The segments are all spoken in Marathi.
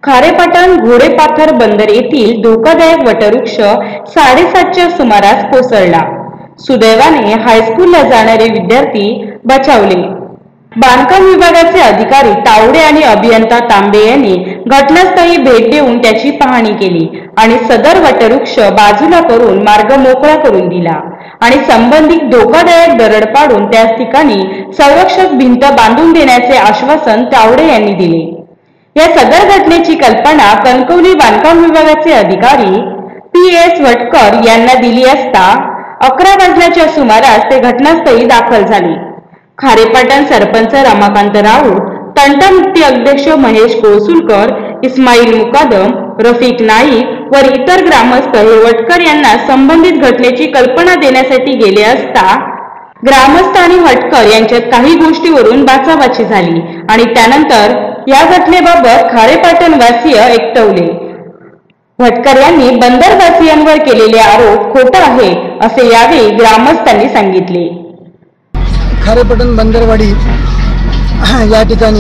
खारेपाटण घोडेपाथर बंदर येथील धोकादायक वटवृक्ष 7:30च्या सुमारास कोसळला। सुदैवाने हायस्कूलला जाणारे विद्यार्थी बचावले। बांधकाम विभागाचे अधिकारी तावडे आणि अभियंता तांबे यांनी घटनास्थळी भेट देऊन त्याची पाहणी केली आणि सदर वटवृक्ष बाजूला करून मार्ग मोकळा करून दिला आणि संबंधित धोकादायक दरड पाडून त्याच ठिकाणी संरक्षक भिंत बांधून देण्याचे आश्वासन तावडे यांनी दिले। या सदर घटनेची कल्पना कणकवली बांधकाम विभागाचे अधिकारी PS वटकर यांना दिली असता 11 वाजण्याच्या सुमारास ते घटनास्थळी दाखल झाले। खारेपाटण सरपंच रमाकांत राऊत, तंटामुक्ती अध्यक्ष महेश कोळसुलकर, इस्माईल मुकादम, रफिक नाईक व इतर ग्रामस्थ हे वटकर यांना संबंधित घटनेची कल्पना देण्यासाठी गेले असता ग्रामस्थ आणि वटकर यांच्यात काही गोष्टीवरून बाचाबाची झाली आणि त्यानंतर या घटनेबाबत खारेपाटण वासीय एकटवले। वटकर यांनी बंदरवासियांवर केलेले आरोप खोटा आहे असे यावेळी ग्रामस्थांनी सांगितले। खारेपाटण बंदरवाडी या ठिकाणी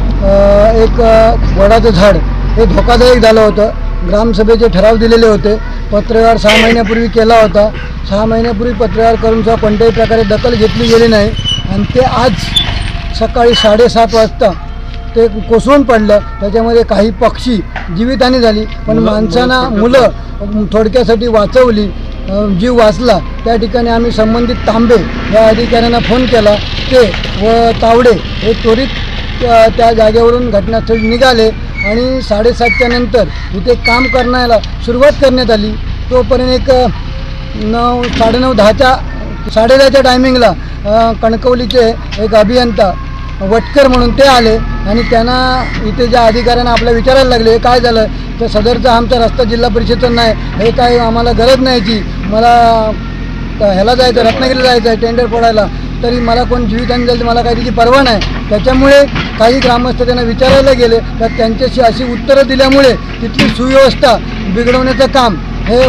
एक वडाचं झाड हे धोकादायक झालं होतं। ग्रामसभेचे ठराव दिलेले होते, पत्रव्यवहार 6 महिन्यापूर्वी केला होता। 6 महिन्यापूर्वी पत्रव्यवहार करून सुद्धा कोणत्याही प्रकारे दखल घेतली गेली नाही आणि ते आज सकाळी 7:30 वाजता ते कोसळून पडलं। त्याच्यामध्ये काही पक्षी जीवितहानी झाली, पण माणसांना मुलं थोडक्यासाठी वाचवली, जीव वाचला। त्या ठिकाणी आम्ही संबंधित तांबे या अधिकाऱ्यांना फोन केला, ते व तावडे हे त्वरित त्या जागेवरून घटनास्थळी निघाले आणि 7:30च्या नंतर इथे काम करण्याला सुरुवात करण्यात आली। तोपर्यंत एक 9, 9:30, 10च्या 10:30च्या टायमिंगला कणकवलीचे एक अभियंता वटकर म्हणून ते आले आणि त्यांना इथे ज्या अधिकाऱ्यांना आपल्या विचारायला लागले काय झालं, तर सदरचा आमचा रस्ता जिल्हा परिषदचा नाही, हे काय आम्हाला गरज नाही की मला ह्याला जायचं, रत्नागिरीला जायचं आहे टेंडर फोडायला, तरी मला कोण जीवितहानी झाली मला काही त्याची पर्वा नाही। त्याच्यामुळे काही ग्रामस्थ त्यांना विचारायला गेले, तर त्यांच्याशी अशी उत्तरं दिल्यामुळे तिथली सुव्यवस्था बिघडवण्याचं काम हे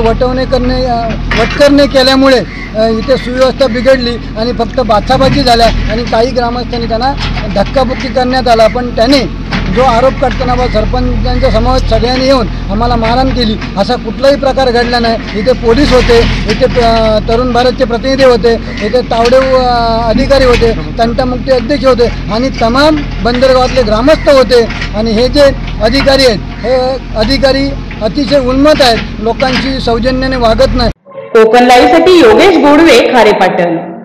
वटकरने केल्यामुळे इथे सुव्यवस्था बिघडली आणि फक्त बाचाबाची झाल्या आणि काही ग्रामस्थांनी त्यांना धक्काबुक्की करण्यात आला। पण त्याने जो आरोप करताना सरपंचांच्या समोर सगळ्यांनी येऊन आम्हाला मारहाण केली असा कुठलाही प्रकार घडला नाही। इथे पोलीस होते, इथे तरुण भारतचे प्रतिनिधी होते, इथे तावडे अधिकारी होते, तंटामुक्ती अध्यक्ष होते आणि तमाम बंदरगावातले ग्रामस्थ होते आणि हे जे अधिकारी आहेत हे अधिकारी अतिशय उन्मत्त आहेत, लोकांची सौजन्याने वागत नाही। कोकण लाईव्हसाठी योगेश गोडवे, खारेपाटण।